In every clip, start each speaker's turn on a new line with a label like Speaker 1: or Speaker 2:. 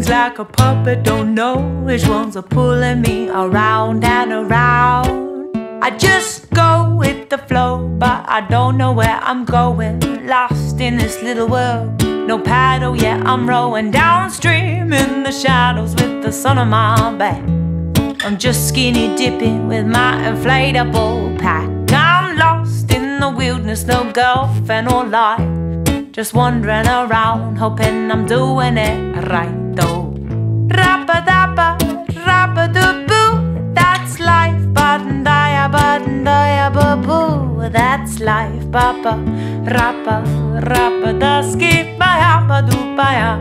Speaker 1: strings like a puppet, don't know which ones are pulling me around and around. I just go with the flow, but I don't know where I'm going. Lost in this little world, no paddle yet I'm rowing downstream in the shadows with the sun on my back. I'm just skinny dipping with my inflatable pack. I'm lost in the wilderness, no girlfriend or life. Just wandering around, hoping I'm doing it right though. Rappa-dappa, rappa-doo-boo, that's life. Button-daya, boo, that's life. Papa, rappa, rappa-da-skip-baya, ba-doo-baya.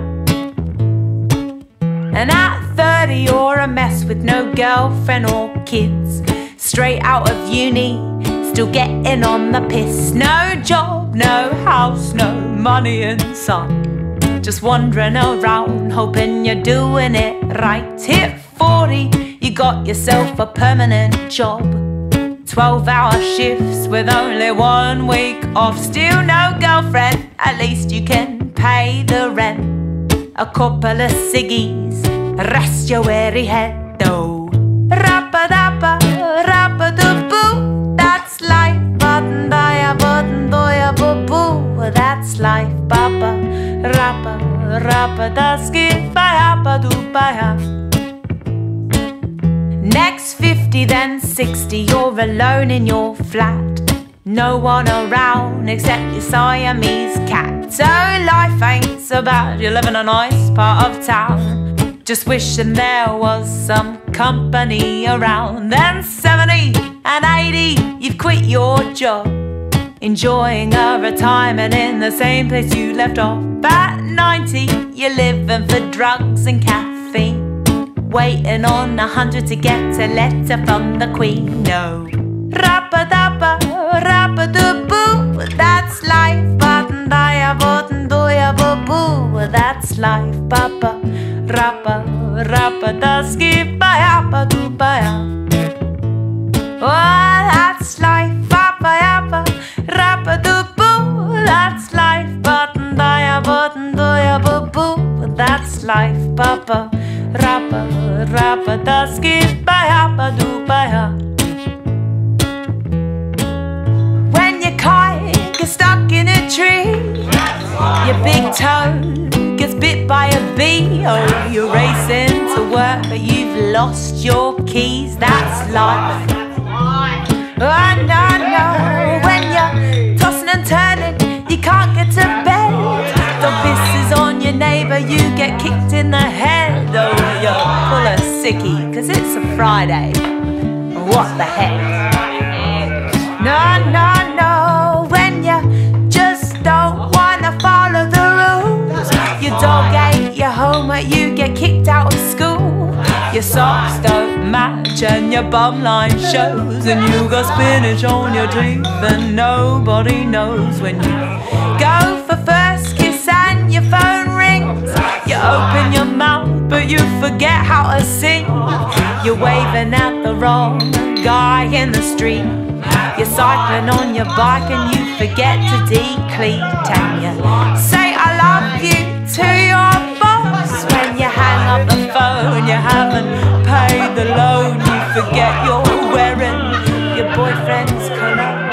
Speaker 1: And at 30 you're a mess with no girlfriend or kids. Straight out of uni, still getting on the piss. No job, no house, no money inside. Just wandering around, hoping you're doing it right. Hit 40, you got yourself a permanent job. 12-hour shifts with only 1 week off. Still no girlfriend, at least you can pay the rent. A couple of ciggies, rest your weary head though. Rappa-dappa, rappa-doo-boo, that's life. Button-daya, button-doya, boo-boo, that's life. Papa, rappa, rappa-da-skip-baya, ba-doo-baya. Next 50, then 60, you're alone in your flat. No one around except your Siamese cat. So life ain't so bad, you live in a nice part of town. Just wishing there was some company around. Then 70 and 80, you've quit your job, enjoying a retirement in the same place you left off. At 90, you're living for drugs and caffeine, waiting on 100 to get a letter from the Queen. No. Rappa-dappa, rappa-doo-boo, that's life. Button-daya, button-doya, boo-boo, that's life. Papa, rappa, rappa-da-skip-baya, ba-doo-baya. Oh, that's life. Papa-yappa, rappa-doo-boo, that's life. Button-daya, button-doya, boo-boo, that's life. Papa, rappa, rappa-da-skip-baya, ba-doo-baya. You're stuck in a tree, your big toe gets bit by a bee. Oh, you're racing to work but you've lost your keys, that's life. Oh no, when you're tossing and turning, you can't get to bed. The pisses on your neighbour, you get kicked in the head. Oh, you're full of sickie, cause it's a Friday. What the heck? No, no, no, when you just don't wanna follow the rules. Your dog ate your homework, you get kicked out of school. Your socks don't match and your bum line shows, and you got spinach on your teeth and nobody knows. When you go for first kiss and your phone rings, you open your mouth but you forget how to sing. You're waving at the wrong guy in the street. You're cycling on your bike and you forget to decleat. And you say I love you to your boss. When you hang up the phone, you haven't paid the loan. You forget you're wearing your boyfriend's cologne.